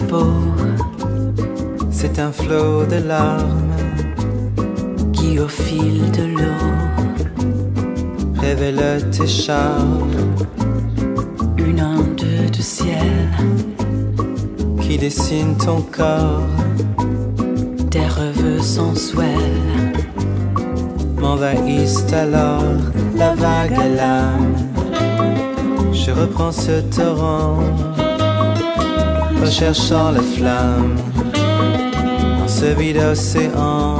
peau. C'est un flot de larmes Qui au fil de l'eau révèle tes charmes. Une onde de ciel Qui dessine ton corps. Tes rêves sensuels M'envahissent alors la vague à l'âme. Je reprends ce torrent, recherchant la flamme dans ce vide océan.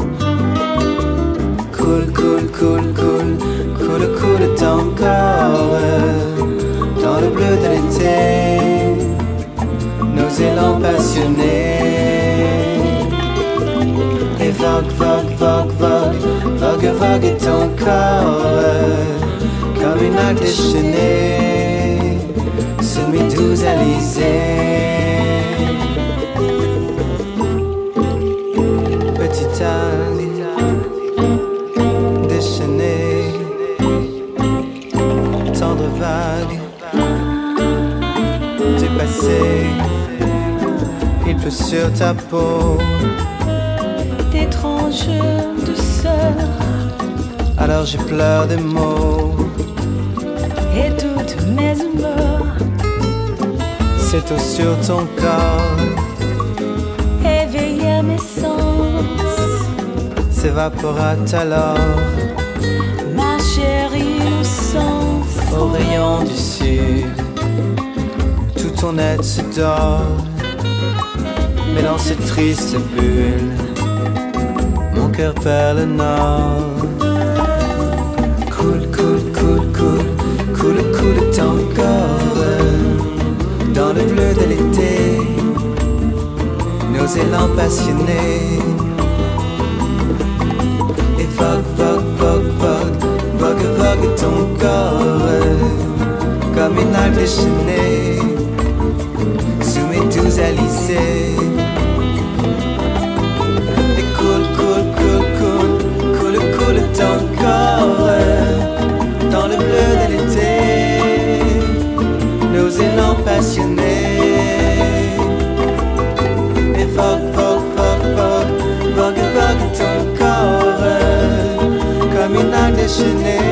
Coule, coule, coule, coule, coule, coule ton corps dans le bleu de l'été, nos élans passionnés. Et vogue, vogue, vogue, vogue, vogue, vogue ton corps comme une algue déchaînée sous mes douze alizés. Petite algue déchaînée, tendre vague du passé, il pleut sur ta peau. d'étranges douceurs. Alors je pleure des mots Et toutes mes humeurs c'est tout sur ton corps. éveillent mes sens. S'évaporate alors Ma chérie, le sens au rayon du sud. Tout ton être se dort, mais dans cette triste bulle, mon cœur perd le nord. Coule, coule, coule, coule, coule, coule ton corps dans le bleu de l'été, nos élans passionnés. Et vogue, vogue, vogue, vogue, vogue, vogue ton corps comme une algue déchaînée sous mes douze alizés. Et coule, coule, coule, coule, coule, coule ton corps dans le bleu de l'été, nos élans passionnés. Et vogue, vogue, vogue, vogue, vogue, vogue ton corps comme une algue déchaînée